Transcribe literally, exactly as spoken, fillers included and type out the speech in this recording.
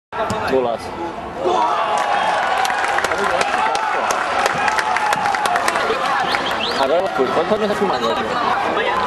Golaço. Agora foi. Quanto tá me filmando aqui?